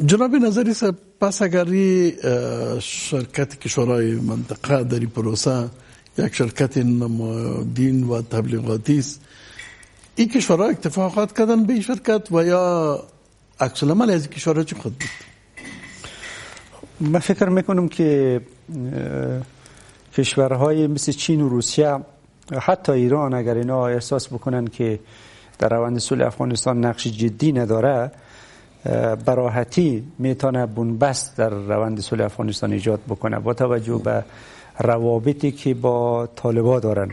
جناب نظری صاحب، پس اگر شرکت کشورهای منطقه در این پروسه یک شرکت نمادین و تبلیغاتی است، این کشورها اکتفا خواهد کردن به این شرکت و یا عکس العمل از کشورها چی خود بود؟ من فکر میکنم که کشورهای مثل چین و روسیه، حتی ایران، اگر اینا احساس بکنن که در روند صلح افغانستان نقش جدی نداره، براحتی میتونه بنبست در روند صلح افغانستان ایجاد بکنه با توجه به روابطی که با طالبان دارن.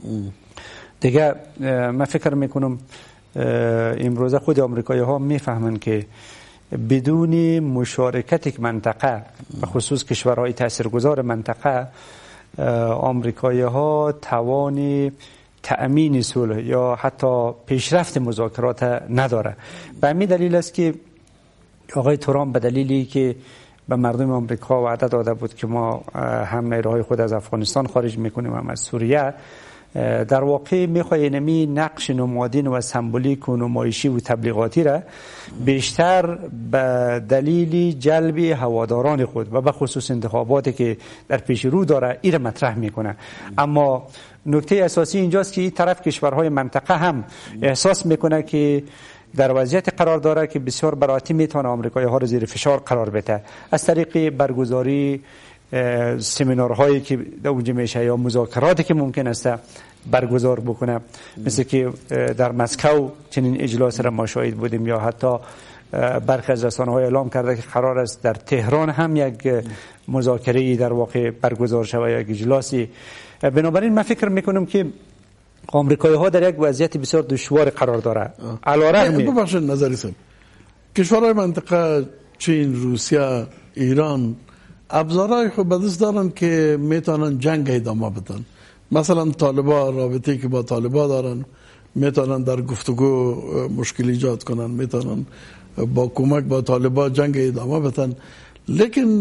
دیگه من فکر میکنم امروزه خود آمریکایی ها میفهمن که بدون مشارکت یک منطقه، به خصوص کشورهای تاثیرگذار منطقه، آمریکایی ها توان تأمین صلح یا حتی پیشرفت مذاکرات نداره. به همین دلیل است که آقای ترامپ به دلیلی که به مردم آمریکا وعده داده بود که ما هم نیروهای خود از افغانستان خارج میکنیم، هم از سوریه، در واقع میخواد اینمی نقش نمادین و سمبولیک و نمایشی و تبلیغاتی را بیشتر به دلیل جلب هواداران خود و به خصوص انتخاباتی که در پیش رو داره این مطرح میکنه. اما نکته اساسی اینجاست که این طرف کشورهای منطقه هم احساس میکنه که در وضعیت قرار داره که بسیار براحتی میتونه آمریکایی ها رو زیر فشار قرار بده از طریق برگزاری سمینارهایی که در اونجا میشه یا مذاکراتی که ممکن است برگزار بکنه، مثل که در مسکو چنین اجلاس را ما شاهد بودیم، یا حتی برخی از رسانه‌ها اعلام کرده که قرار است در تهران هم یک مذاکره در واقع برگزار شود یا یک اجلاسی. بنابراین من فکر میکنم که آمریکایی ها در یک وضعیت بسیار دشوار قرار داره. علیرغم ببخشید نظری صاحب، کشورهای منطقه چین، روسیه، ایران ابزارهای خود به دست دارن که میتونن جنگ ادامه بدن. مثلا طالبان، رابطه‌ای که با طالبان دارن، میتونن در گفتگو مشکل ایجاد کنن، میتونن با کمک با طالبان جنگ ادامه بدن، لیکن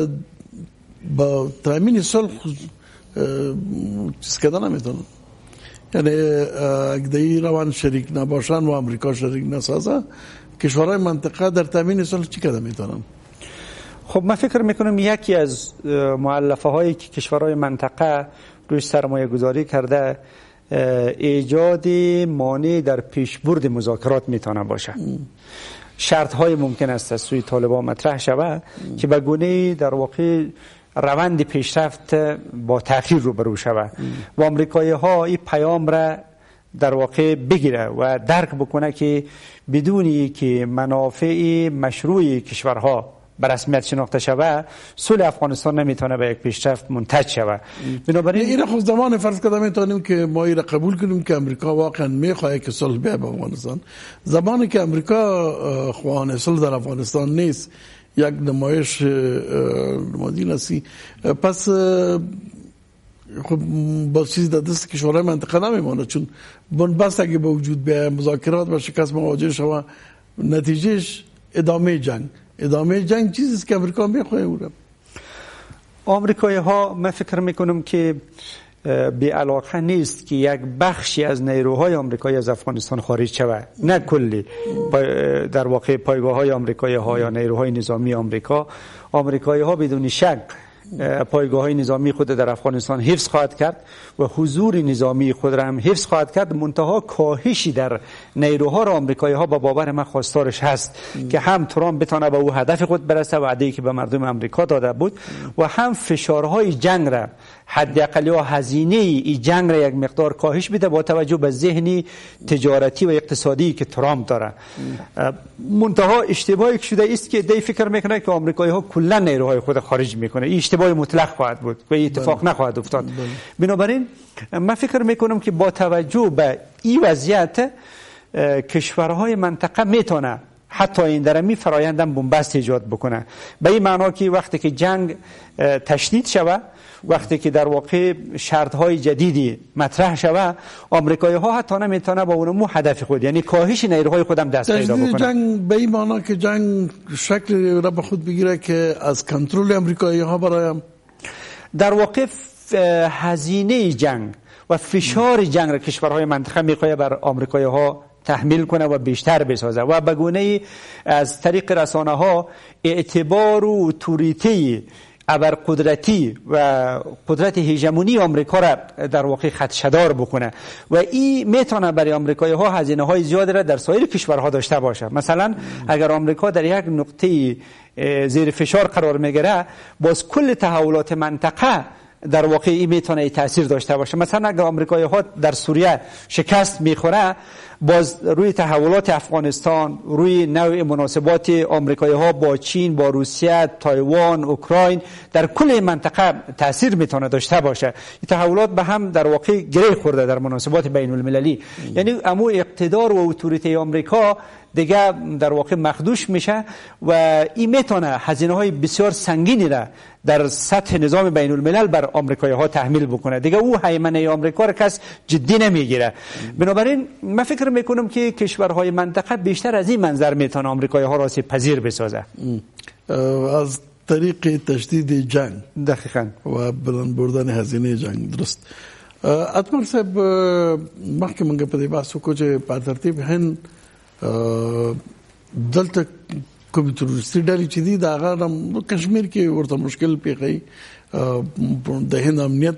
با تامین صلح چیز کردن نمیتونن. یعنی اگه این روان شریک نباشن و امریکا شریک نسازه، کشورهای منطقه در تامین صلح چی کردن میتونن؟ خب من فکر میکنم یکی از مؤلفه هایی که کشورهای منطقه روش سرمایه گذاری کرده ایجاد مانع در پیشبرد مذاکرات میتونه باشه. شرط های ممکن است از سوی طالبان مطرح شود که به گونه‌ای در واقع روند پیشرفت با تأخیر روبرو شود و آمریکایی ها این پیام را در واقع بگیره و درک بکنه که بدونی که منافع مشروع کشورها به رسمیت شناخته شود، صلح افغانستان نمیتونه به یک پیشرفت منتج شود. بنابراین این خود زمان فرض کنیم میتونیم که ما این را قبول کنیم که امریکا واقعا میخواد که صلح بیاد به افغانستان. زمانی که امریکا خواهان صلح در افغانستان نیست، یک نمایش نمادین هستی، پس خب با چیز در دست کشورهای منطقه نمیمانه، چون بنبست اگه به وجود بیاید، مذاکرات با شکست مواجه شود، نتیجهش ادامه جنگ چیزیست که امریکا میخواه. اونم آمریکایی ها من فکر میکنم که بی علاقه نیست که یک بخشی از نیروهای آمریکایی از افغانستان خارج شود، نه کلی. در واقع پایگاه های آمریکایی ها یا نیروهای نظامی آمریکایی ها بدون شک پایگاه های نظامی خود در افغانستان حفظ خواهد کرد و حضور نظامی خود را هم حفظ خواهد کرد. منتها کاهشی در نیروها را آمریکایی ها با باور من خواستارش هست که هم ترامپ بتونه به او هدف خود برسه، وعده‌ای که به مردم آمریکا داده بود، و هم فشارهای جنگ را حداقل یا هزینه ای جنگ را یک مقدار کاهش بده با توجه به ذهنی تجارتی و اقتصادی که ترامپ داره. منتها اشتباهی که شده است که دی فکر میکنه که آمریکایی ها کلا نیروهای خود خارج میکنه. این اشتباه مطلق خواهد بود و اتفاق نخواهد افتاد. بنابراین من فکر میکنم که با توجه به این وضعیت کشورهای منطقه میتونه حتی این درمی فرایندم بنبست ایجاد بکنه، به این معنا که وقتی که جنگ تشدید شود، وقتی که در واقع شرط‌های جدیدی مطرح شود، آمریکایی ها حتی نمیتونه با اونمو هدف خود، یعنی کاهش نیروهای خودم دست پیدا بکنه. جنگ به این معنا که جنگ شکل را به خود بگیره که از کنترل آمریکایی ها برایم در واقع هزینه جنگ و فشار جنگ را کشورهای منطقه میخواد بر آمریکایی ها تحمیل کنه و بیشتر بسازه و به گونه‌ای از طریق رسانه ها اعتبار و اتوریته ابرقدرتی و قدرت هژمونی آمریکا را در واقع خدشه‌دار بکنه و این میتونه برای آمریکایی ها هزینه های زیادی را در سایر کشورها داشته باشه. مثلا اگر آمریکا در یک نقطه زیر فشار قرار میگیره، باز کل تحولات منطقه در واقع این میتونه تاثیر داشته باشه. مثلا اگر آمریکایی ها در سوریه شکست میخوره، باز روی تحولات افغانستان، روی نوع مناسبات آمریکایی ها با چین، با روسیه، تایوان، اوکراین، در کل منطقه تاثیر میتونه داشته باشه. این تحولات به هم در واقع گره خورده در مناسبات بین المللی. یعنی امو اقتدار و اتوریته آمریکا دیگه در واقع مخدوش میشه و این میتونه هزینه های بسیار سنگینی را در سطح نظام بین الملل بر آمریکایی ها تحمیل بکنه. دیگه او هیمنه آمریکا را کس جدی نمیگیره. بنابراین من فکر میکنم که کشورهای منطقه بیشتر از این منظر میتونه آمریکایی ها را پذیر بسازه، از طریق تشدید جنگ. دقیقاً. و بلند بردن هزینه جنگ. درست. اتمر صاحب مخکې موږ په دې بحث وکړو چې په ترتیب هند دلته کوم تروریستي ډلې چې دي دا هغه کشمیر کې ورته مشکل پیښي د هند امنیت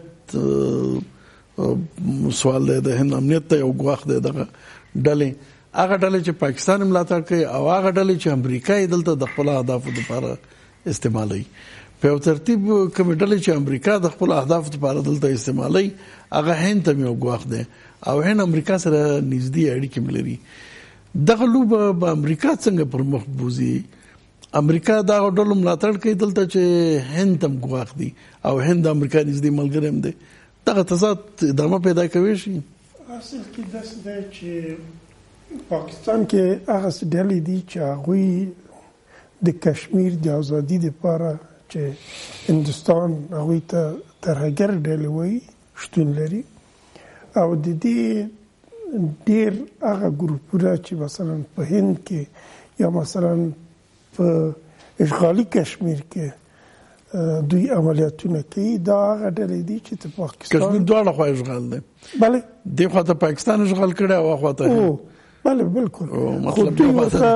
سوال دی، د هند امنیت ته یو ګواښ دی دغه ډلې، هغه ډلې چې پاکستان ملاتړ کوي او هغه ډلې چې امریکا یې دلته د خپل اهدافو لپاره استعمالوي. په یو ترتیب کوم ډلې چې امریکا د خپل اهدافو لپاره دلته استعمالوي، هغه هند ته یو ګواښ دی او هند امریکا سره نږدې اړیکې لري. دغه لوبه به امریکا څنګه پر مخ بوزي؟ امریکا دا ډول ملاتړ کوي دلته چې هند تم ګواښ دي او هند امریکا نږدې ملګری هم دي. دغه تضاد ادامه پیدا کوي شي. اصل کې داسې دی چې پاکستان کې هغه ډلې دي چې هغوی د کشمیر د ازادي لپاره چې هندوستان هغوی ته ترهګر ډلې وایي شتون لري او د دې ډېر هغه ګروپونه چې مثلا په هند کې یا مثلا په اشغالي کشمیر کې دوی عملیاتونه کوي، دا هغه ډلې دي چې د پاکستان کشمیر دواړه خوا اشغال دی. بله دی خوا ته پاکستان اشغال کړی او خوا ته بله بالکل. مطلب دوی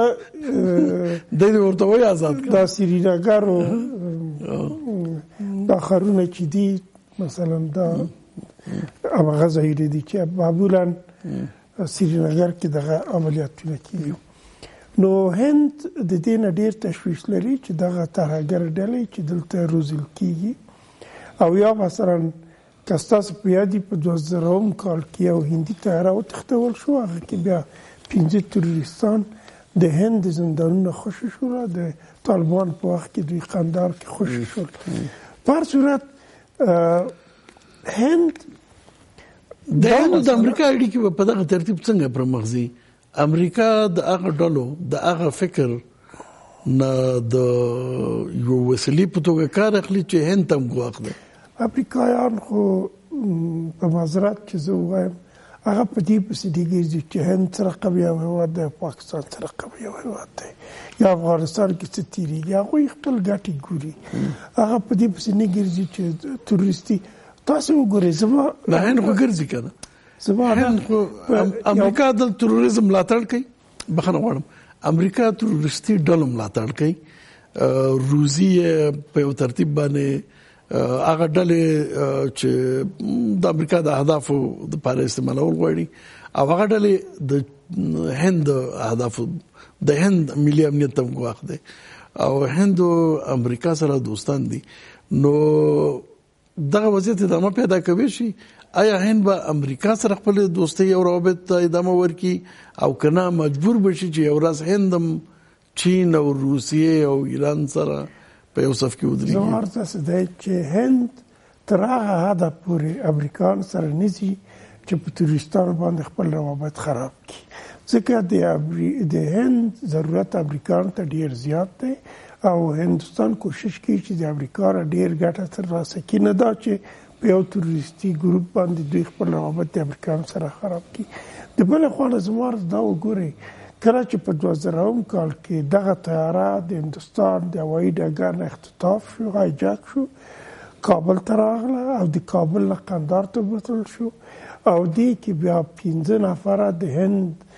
ورته وایي آزاد کړ. دا سرینگر او دا ښارونه چې دي مثلا دا هغه ځایونه دي چې معمولا سرینگر کې دغه عملیاتونه کیږي. نو هند د دې نه ډېر تشویش لري چې دغه ترهګر ډلې چې دلته روزل کیږي او یا مثلا که ستاسو په یاد په 2000 کال کې یو هندي طیاره وتښتول شو، هغه کې بیا 15 تروریستان د هند زندانونه خوشي شول، د طالبان په وخت کې دوی قندهار کې خوشي شول. په هر صورت هند د امریکا اړیکې په دغه ترتیب څنګه پر مخ ځي؟ امریکا د هغه ډلو د هغه فکر نه د یو وسیلې په توګه کار اخلي چې هند ته ګواښ دی. امریکایان خو په معذرت چې زه ووایم هغه په دې پسې دی ګرځي چې هند سره قوي هیواد دی، پاکستان سره قوي هیواد دی، یا افغانستان کې څه تیریږي هغوی خپل ګټې ګوري. هغه په دې پسې نه ګرځي چې تروریستي. تاسو وګورئ زما نه هند خو ګرځي که نه هند خو امریکا د تروریزم ملاتړ کوي. بخښنه غواړم، امریکا تروریستي ډلو ملاتړ کوي. روسي په یو ترتیب باندې هغه ډلې چې د امریکا د اهدافو لپاره استعمالول غواړي او هغه ډلې د هند اهدافو د هند ملي امنیت ته ګواښ دی او هند او امریکا سره دوستان دي. نو دغه وضعیت ادامه پیدا کوي شي. آیا هند به امریکا سره خپل دوستي او روابط ته ادامه ورکړي او کنه مجبور بشي چې یو ورځ هند چین او روسیې او ایران سره په یو صف کې ودرېږي؟ زما ارزه څه دی چې هند تر هغه حده پورې امریکایان سره نه ځي چې په تروریستانو باندې خپل روابط خراب کړي، ځکه د هند ضرورت امریکایانو ته ډېر زیات دی او هندوستان کوشش کوي چې د امریکا را ډېر ګټه ترلاسه کړي، نه دا چې په یو تروریستي ګروپ باندې دوی خپل روابط د امریکایانو سره خراب کړي. د بلې خوا نه زما ارزه دا وګورئ کله چې په 2000 کال کې دغه طیاره د هندوستان د هوایي ډګر نه اختطاف شو، هایجاک شو، کابل ته راغله او د کابل نه قندهار ته بوتل شو او دې کې بیا 15 نفره د هند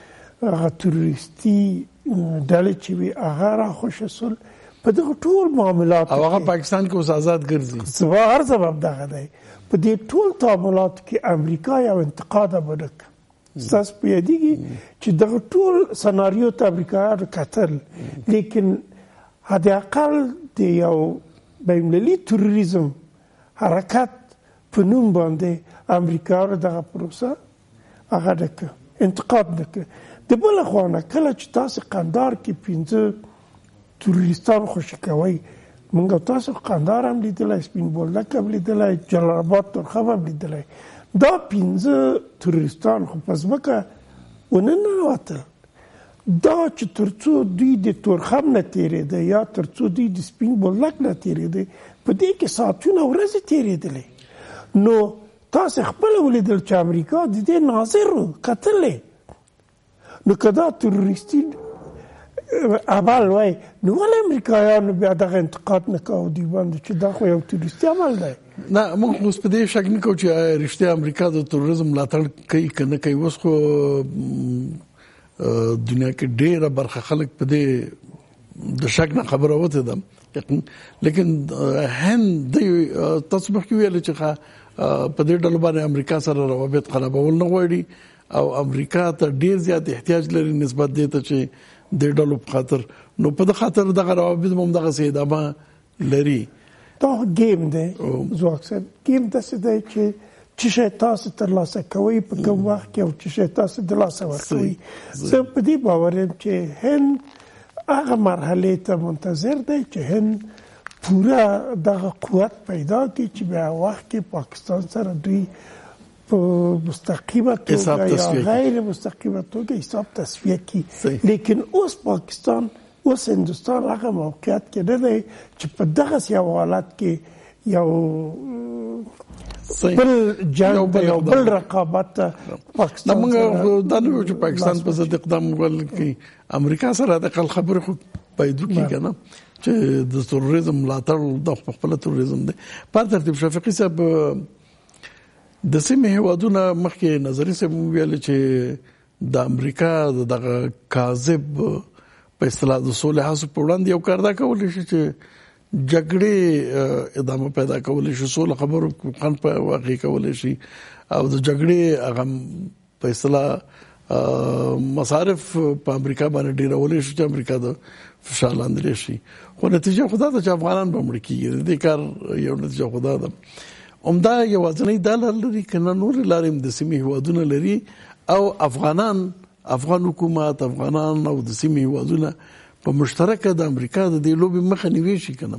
هغه تروریستي ډلې چې وي هغه راخوشي شول په دغه ټول معاملات او هغه پاکستان کې اوس آزاد ګرځي. سبب دغه دی په دې ټول تعاملات کې امریکا یو انتقاد وکړ. تاسو په یادېږي چې دغه ټول سناریو ته امریکایانو کتل، لیکن حد اقل د یو بین‌المللي تروریزم حرکت په نوم باندې امریکایانو دغه پروسه هغه ډکه انتقاد وکړ. د بل خوا نه کله چې تاسو قندار کې 15 تروریستان خوشي کوي، موږ تاسو قندار هم لیدلای، سپین بولدک هم لیدلای، جلال آباد تورخم هم لیدلای. دا 15 تروریستان خو په ځمکه ونه ننوتل. دا چې ترڅو دوی د تورخم نه تېرېده یا ترڅو دوی د سپین بولدک نه تېرېده، په دې کې ساعتونه ورځې تېرېدلې. نو تاسو خپله ولیدل چې امریکا د دې ناظر و، کتلې. نو که دا تروریستي عمل وای نو ولې امریکایانو بیا دغه انتقاد نه کاوه دوی باندې چې دا خو یو تروریستي عمل دی؟ نه، موږ اوس په دې شک نه کوو چې رښتیا امریکا د تروریزم ملاتړ کوي که نه کوي. اوس خو دنیا کې ډېره برخه خلک په دې د شک نه خبره وته ده. لیکن هند تاسو مخکې ویل چې په دې ډول باندې امریکا سره روابط خرابول نه غواړي او امریکا ته ډېر زیات احتیاج لري نسبت دې ته چې د ډلو په خاطر. نو په دغه خاطر دغه روابط هم دغه سي ادامه لري. دا گیم دی ځواک صاحب، گیم داسې دی چې شی تاسو ترلاسه کوئ په کوم وخت کې او شی تاسو د لاسه ورکوئ. زه په دې باور یم چې هند هغه مرحلې ته منتظر دی چې هند پوره دغه قوت پیدا کړي چې بیا وخت کې پاکستان سره دوی په مستقیمه توګه یا غیر مستقیمه توګه حساب تصفیه کړي. لیکن اوس پاکستان، اوس هندوستان هغه موقعیت کې نه دی چې په دغسې یو حالت کې یو بل جنگ یو بل رقابت پاکستان موږ دا نه وایو چې پاکستان په ضد اقدام وکړي. امریکا سره د خپل خبرې خو پیدا کیږي کنه چې د تروریزم ملاتړ د خپل تروریزم دی. په ترتیب شفیقي صاحب د سیمې هیوادونه مخکې نظریه سم ویل چې د امریکا دغه کاذب په اصطلاح د صلح حاصل په وړاندې یو کار دا کولی شي چې جګړې ادامه پیدا کولی شي، صلح خبرو خان په واقع کولی شي او د جګړې هغه په اصطلاح مصارف په امریکا باندې ډیرول شي چې امریکا د فشار لاندې شي. خو نتیجه خدا ته چې افغانان به مړ کیږي. د کار یو نتیجه خدا ده. عمده یوازنۍ دا لري کنه نور لارې د سیمې هیوادونه لري او افغان حکومت، افغانان او د سیمې هیوادونه په مشترکه د امریکا د دې لوبې مخه نیوي شي کنه.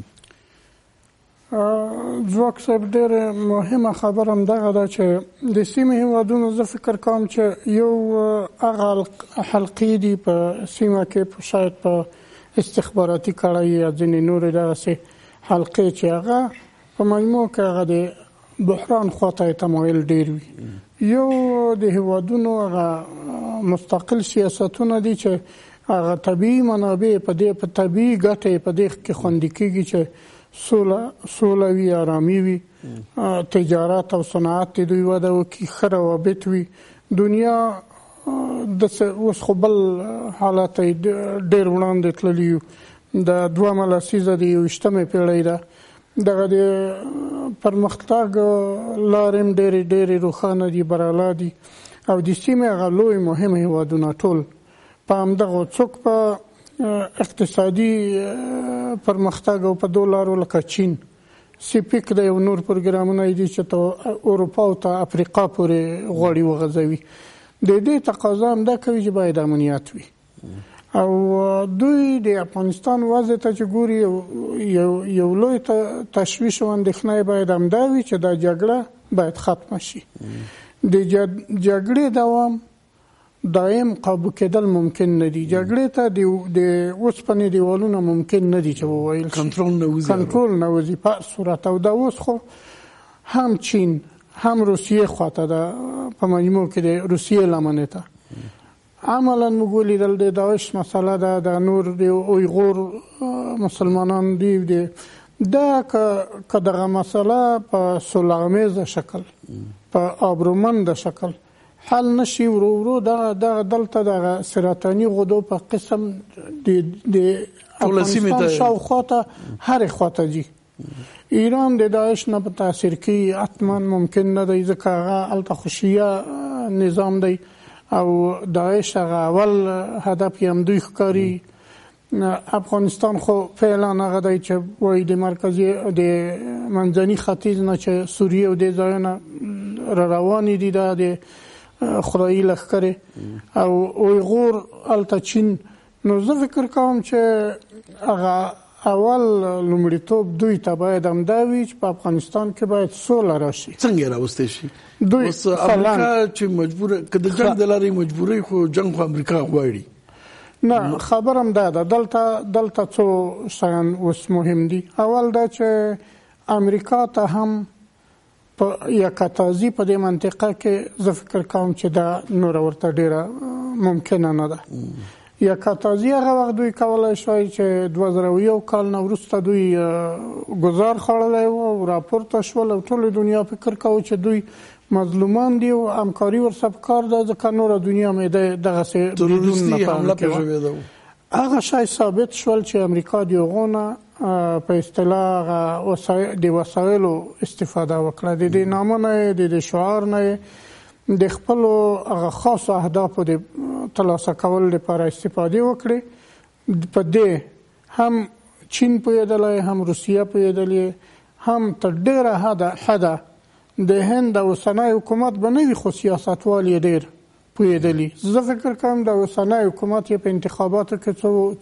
ځواک صاحب ډېر مهمه خبره هم دغه ده چې د سیمې هیوادونو زه فکر کوم چې یو هغه حلقې دي په سیمه کې شاید په استخباراتي کړۍ یا ځینې نورې دغسې حلقې چې هغه په مجموع کې هغه د بحران خواته تمایل ډېر وي. یو د هیوادونو هغه مستقل سیاستونه دي چې هغه طبیعي منابع په طبیعي ګټې په دې کې خوندي کېږي چې سوله وي، آرامي وي، تجارت او صنعت د دوی وده وکړي، ښه روابط وي. دنیا اوس خو بل حالت ډېر وړاندې تللي یو. د 2 لسیزه د 21مې پیړۍ ده. دغه د پرمختګ لارې هم ډېرې روښانه دي، براله دي او د سیمې هغه لوی مهم هیوادونه ټول په همدغه څوک په اقتصادي پرمختګ او په دولارو لکه چین، سیپیک د یو نور پروګرامونه دي چې ته اروپا او ته افریقا پورې غواړي وغځوي. د دې تقاضا هم دا کوي چې باید امنیت وي او دوی د افغانستان وضع ته چې ګوري یو لوی تشویش او اندېښنه باید همدا وي چې دا جګړه باید ختمه شي. د جګړې دوام دائم قابو کېدل ممکن نه دي. جګړې ته د اوسپنې دیوالونه ممکن نه دي چې وویل کنټرول نه وځي په صورت. او دا اوس خو هم چین هم روسیې خواته ده په مجموع کې د روسیې لمنې ته عملا موږ ولیدل د داعش مسله ده، د نور د اویغور مسلمانان دي دا که دغه مسله په صلح‌آمیزه شکل، په آبرومنده شکل حل نشي ورو ورو دلته د سرطاني غدو په قسم د افغانستان شاوخواته هر خواته دي. ایران د داعش نه په تاثیر کې حتما ممکن نه دی ځکه هغه هلته خو شیعه نظام دی او داعش هغه اول هدف یې همدوی ښکاري. افغانستان خو فعلا هغه دی چې وایي د مرکزي د منځني ختیځ نه چې سوریه او د ځایونه روانې دي د خدایي لښکرې او اویغور هلته چین. نو زه فکر کوم چې هغه اول لومړیتوب دوی ته باید همدا وي چې په افغانستان کې باید سوله راشي. څنګه راوستي شي؟ دوی اوس امریکا چې مجبوره که د جنګ د لارې مجبوري خو جنګ خو امریکا غواړي. نه خبر هم دا ده دلته څو شیان اوس مهم دي. اول دا چې امریکا ته هم په یکتازي په دې منطقه کې زه فکر کوم چې دا نور ورته ډیره ممکنه نه ده. یکتازي هغه وخت دوی کولای شوی چې 2001 کال نه وروسته دوی ګزار خوړلی و او راپورته شول او ټوله دنیا فکر کوي چې دوی مظلومان دي او همکاري ورسره پکار ده ځکه نوره دنیا مې دغسې تروریستي حمله پرې شوې ده. هغه شی ثابت شول چې امریکا د هغو نه په اصطلاح د وسایلو استفاده وکړه. د دې نامه نه د شعار نه د خپلو هغه خاصو اهدافو د ترلاسه کولو لپاره استفاده وکړي. په دې هم چین پوهېدلی، هم روسیه پوهېدلې، هم تر ډېره حده د هند اوسنی حکومت به نه وي خو سیاستوال یې ډېر پوهېدلي. زه فکر کوم د اوسنی حکومت یې په انتخاباتو کې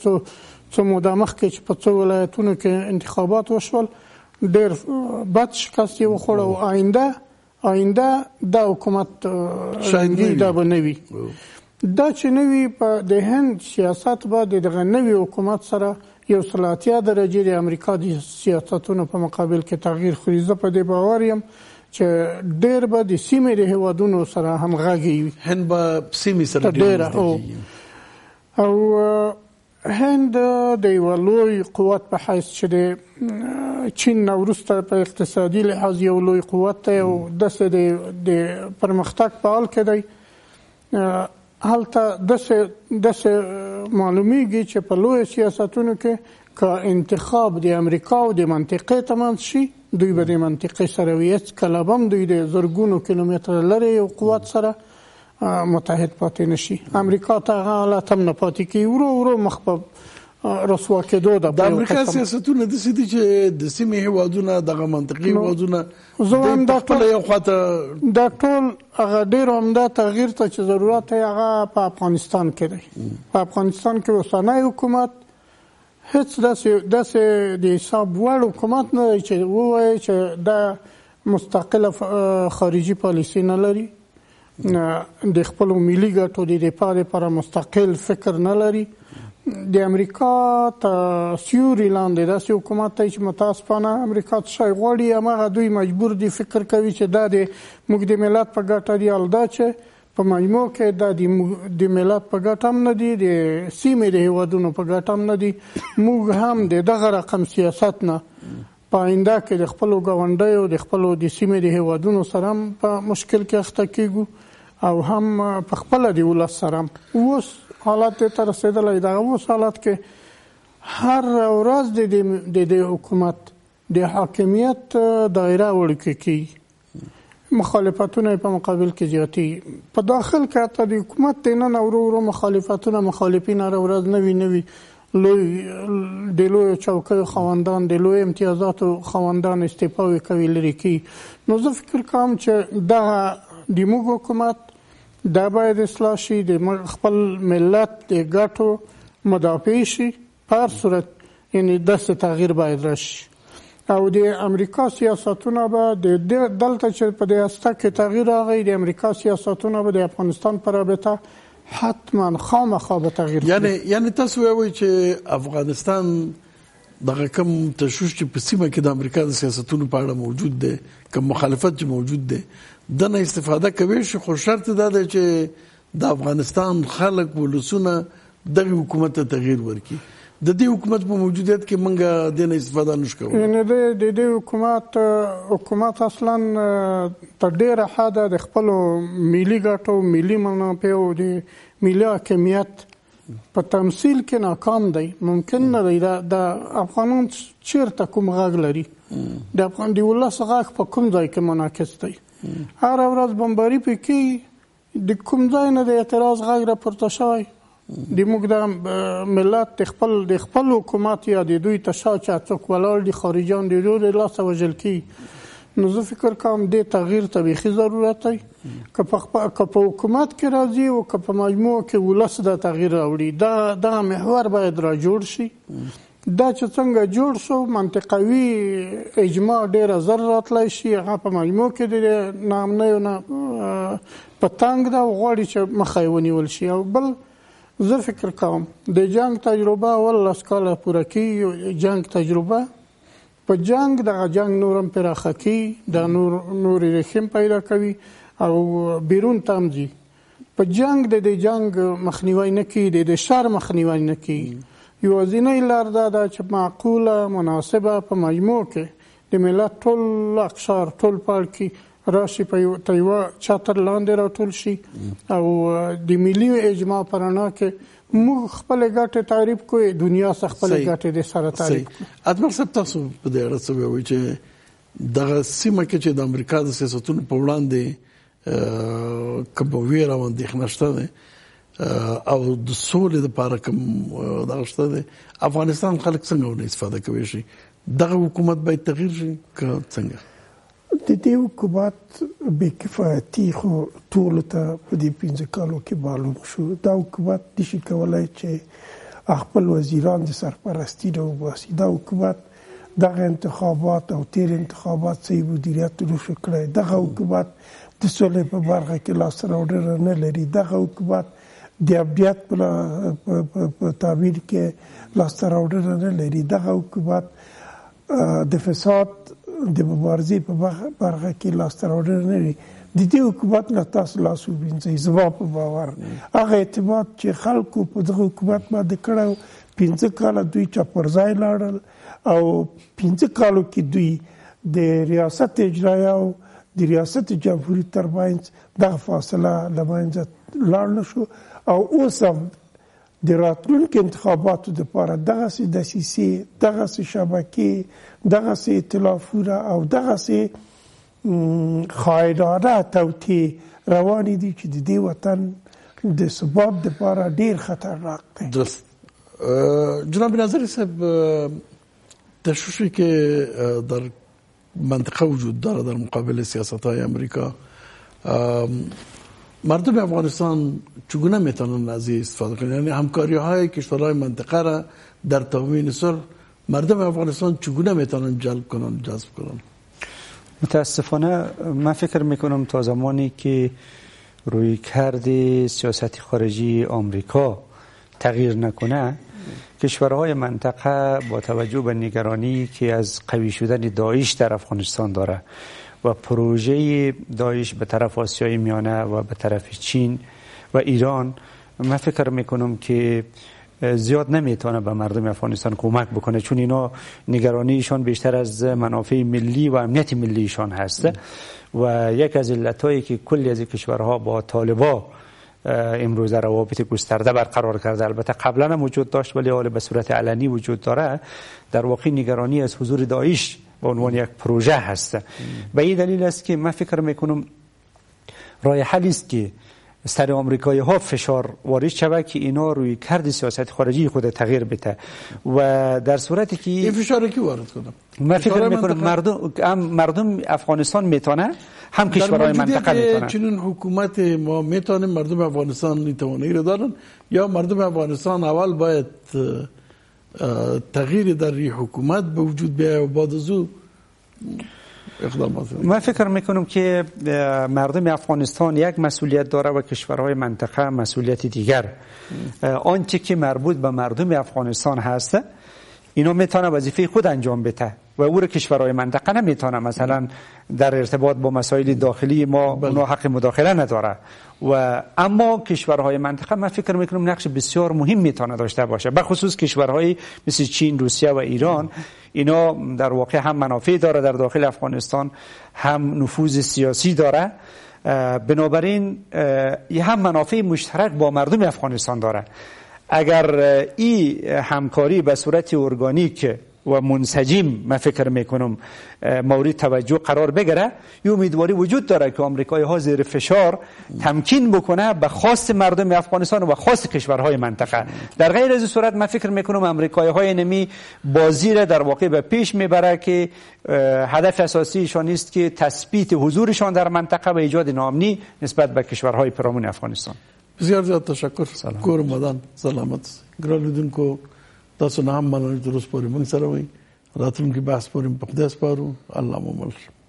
څو موده مخکې چې په څو ولایتونو کې انتخابات وشول ډېر بد شکست یې وخوړ او آینده دا حکومت شاید دا به نه وي. دا چې نه وي په د هند سیاست به د دغه نوي حکومت سره 180 درجې د امریکا د سیاستونو په مقابل کې تغییر خوري. زه په دې باور یم چې ډېر به د سیمې د هیوادونو سره همغږي وي. هند به سیمې سره ډېر او هند د یو لوی قوت په حیث چې د چین نه وروسته په اقتصادي لحاظ یو لوی قوت دی او داسې د پرمختګ په حال کې دی. هلته داسې معلومیږي چې په لوی سیاستونو کې که انتخاب د امریکا او د منطقې ترمنځ شي دوی به د منطقې سره وي. هېڅکله به هم دوی د زرګونو کیلومتره لرې یو قوت سره متحد پاتې نشي. امریکا ته هغه حالت هم نه پاتې کېږي. ورو ورو مخ په رسوا کېدو ده. د امریکا سیاستونه داسې دي چې د سیمې هېوادونه دغه منطقي هېوادونه دوی پخپله یو خواته دا ټول هغه ډېر عمده تغییر ته چې ضرورت یې هغه په افغانستان کې دی. په افغانستان کې اوسنی حکومت هیڅ داسې د حساب وړ حکومت نه دی چې ووایي چې دا مستقله خارجي پالیسي نه لري، د خپلو ملي ګټو د دفاع لپاره مستقل فکر نه لري. د امریکا تر سیوري لاندې داسې حکومت دی چې متاسفانه امریکا څه شی غواړي هماغه دوی مجبور دي فکر کوي چې دا موږ د ملت په ګټه دي. الدا چې په مجموع کې دا د ملت په ګټه هم نه دي، د سیمې د هیوادونو په ګټه هم نه دي. موږ هم د دغه رقم سیاست نه په آینده کې د خپلو ګاونډیو د خپلو د سیمې د هیوادونو سره هم په مشکل کې اخته کېږو او هم په خپله د ولس سره هم. اوس حالت ته رسېدلی دغه اوس حالت کې هر ورځ د حکومت د حاکمیت دایره وړوکې کېږي، مخالفتونه په مقابل کې زیاتېږي. په داخل کې حتی د حکومت دننه ورو ورو مخالفین هره ورځ نوي د لویو چوکیو خاوندان، د لویو امتیازاتو خاوندان استعفاوې کوي، لرې کوي. نو زه فکر کوم چې دغه د موږ حکومت دا باید اصلاح شي، د خپل ملت د ګټو مدافع شي په هر صورت، یعنی داسې تغییر باید راشي. او د امریکا سیاستونه به دلته چې په دې هسته کې تغییر راغی، د امریکا سیاستونه به د افغانستان په رابطه حتما خامخا به تغییر کوي. یعنی تاسو وایئ چې افغانستان دغه کم تشویش چې په سیمه کې د امریکا د سیاستونو په اړه موجود دی، کم مخالفت چې موجود دی، دنه استفاده کوي شي، خو شرط دا دی چې د افغانستان خلک ولسونه دغه حکومت ته تغییر ورکړي. د دې حکومت په موجودیت کې موږ د نه استفاده نشو کوو. یعنی د دې حکومت اصلا تر ډیره حده د خپل ملي ګټو، ملي منافعو، د ملي حاکمیت په تمثيل کې ناکام دی. ممکن نه دی د افغانان چیرته کوم غږ لري، د افغان دی ولس غږ په کوم ځای کې منعکس دی. هر ورځ بمباري پکې د کوم ځای نه د اعتراض غږ راپورته شوی. د موږ د ملت د خپل حکومت یا د دوی تشا چې څوک ولاړ دي خارجان د دوی د لاسه وژل کی. نو زه فکر کوم د تغییر طبيعي ضرورت دی که په حکومت کې راځي او که په مجموع کې ولس د تغییر راوړي. دا محور باید را جوړ شي. دا چې څنګه جوړ شو منطقوي اجماع ډیره زر راتلی شي، هغه په مجموع کې د نامنیو نه په تنګ ده، غواړي چې مخه یې ونیول شي. او بل زه فکر کوم د جنگ تجربه 18 کاله پوره کی، جنگ تجربه په جنگ دغه جنگ نورم پراخه کی، د نور رحم پیدا کوي او بیرون تمځي. په جنگ د جنگ مخنیوي نه کی، د شر مخنیوي نه کی. یوازینۍ لار دا ده چې معقوله مناسبه په مجموع کې د ملت ټول اقشار ټول پاړکي راشي په یوه چتر لاندې راټول شي او د ملي اجماع په رڼا کې موږ خپل ګټې تعریف کوو، دنیا څخه خپل ګټې د سره تعریف کوو. ادمر صاحب تاسو په دې اړه څه وایئ چې دغه سیمه کې چې د امریکا د سیاستونو په وړاندې کوم ویره او اندېښنه شته ده او د سولې لپاره کوم دغه شته ده، افغانستان خلک څنګه استفاده کوي شي؟ دغه حکومت باید تغییر شي که څنګه؟ د دې حکومت بې کفایتي خو ټولو ته په دې 15 کالو کې معلوم شو. دا حکومت نشي کولای چې خپل وزیران د سرپرستی نه وباسي. دا حکومت دغه انتخابات او تیر انتخابات صحیح مدیریت نشو کړی. دغه حکومت د سولې په برخه کې لاس راوړنه نه لري. دغه حکومت د امنیت په تعبیر کې لاس راوړنه نه لري. دغه حکومت د فساد د مبارزې په برخه کې لاس راوړنه نه لري. د دې حکومت نه تاسو لاس ووینځئ. زما په باور هغه اعتماد چې خلکو په دغه حکومت باندې کړی 15 کاله دوی چاپرځای لاړل او 15 کالو کې دوی د ریاست اجرایه او د ریاست جمهوریت ترمنځ دغه فاصله له منځه لاړ نه شو. او اوس هم د راتلونکو انتخاباتو لپاره دغسې دسیسې، دغسې شبکې، دغسې ائتلافونه او دغسې خائنانه توطئې روانې دي چې د دې وطن د ثبات لپاره ډېر خطرناک دی. درست. جناب ناظری صاحب، تشویشی که در منطقه وجود داره در مقابل سیاست‌های امریکا، مردم افغانستان چگونه میتونن از این استفاده کنند؟ یعنی همکاری‌های کشورهای منطقه را در تامین صلح مردم افغانستان چگونه میتونن جذب کنند؟ متاسفانه من فکر میکنم تا زمانی که رویکرد سیاست خارجی آمریکا تغییر نکنه، کشورهای منطقه با توجه به نگرانی که از قوی شدن داعش در افغانستان داره و پروژه داعش به طرف آسیای میانه و به طرف چین و ایران، من فکر میکنم که زیاد نمیتونه به مردم افغانستان کمک بکنه، چون اینا نگرانیشان بیشتر از منافع ملی و امنیت ملیشان هست. و یک از علتایی که کلی از کشورها با طالبان امروز روابط گسترده برقرار کرده، البته قبلا هم وجود داشت ولی حالا به صورت علنی وجود داره، در واقع نگرانی از حضور داعش به عنوان یک پروژه هست. به این دلیل است که من فکر میکنم راه حلی است که سر آمریکایی ها فشار وارد شود که اینا روی کرد سیاست خارجی خود تغییر بده و در صورتی که این فشار کی وارد کنه؟ من فکر میکنم مردم افغانستان میتونه، هم کشورهای منطقه میتونه. چنین حکومت ما میتونه مردم افغانستان این توانایی رو دارن یا مردم افغانستان اول باید تغییر در این حکومت به وجود بیاید و بعد از او من فکر میکنم که مردم افغانستان یک مسئولیت داره و کشورهای منطقه مسئولیت دیگر. آنچه که مربوط به مردم افغانستان هست اینا میتونه وظیفه خود انجام بده و او را کشورهای منطقه نمیتونه مثلا در ارتباط با مسائل داخلی ما اونا حق مداخله نداره. و اما کشورهای منطقه من فکر میکنم نقش بسیار مهم میتونه داشته باشه، به خصوص کشورهای مثل چین، روسیه و ایران. اینا در واقع هم منافع داره در داخل افغانستان، هم نفوذ سیاسی داره. بنابراین هم منافع مشترک با مردم افغانستان داره. اگر این همکاری به صورت ارگانیک و منسجم من فکر میکنم مورد توجه قرار بگیره، یه امیدواری وجود داره که آمریکایی ها زیر فشار تمکین بکنه به خواست مردم افغانستان و خواست کشورهای منطقه. در غیر از این صورت من فکر میکنم آمریکایی های نمی بازی را در واقع به پیش میبره که هدف اساسیشان است که تثبیت حضورشان در منطقه و ایجاد ناامنی نسبت به کشورهای پیرامون افغانستان. بسیار زیاد تشکر. کور مدان سلامت. ګرانلیدونکو تاسو نه هم مننه چې روز پورې موږ سره وئ. راتلونکي بحث پورې په خدای سپارو. الله مو مل.